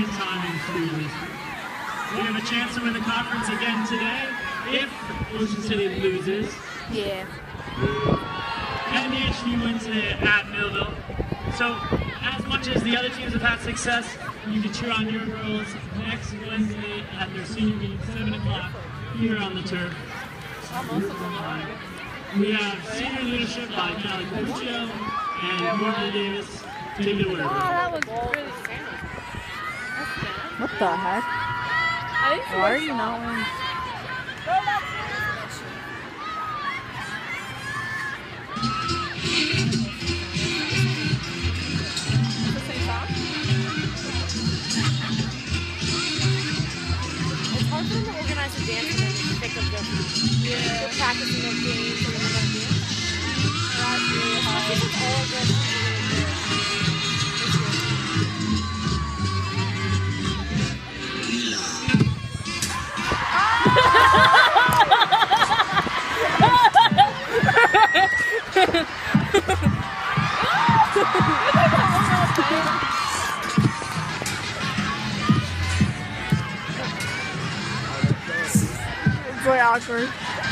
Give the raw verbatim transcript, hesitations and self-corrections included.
second time in school history. We have a chance to win the conference again today if Ocean City loses. Yeah. And the H D wins it at Millville. So, as much as the other teams have had success, you can cheer on your girls next Wednesday at their senior meeting, seven o'clock, here on the turf. We have senior leadership by Callie Puccio and Courtney Davis. Take it away. Oh, that was really scary. What the heck? I think Why are you not wearing? It's hard for them to organize a dance and then pick up their yeah. practicing their games and then their dance. That's really hard. I think it's all of them. It's way awkward.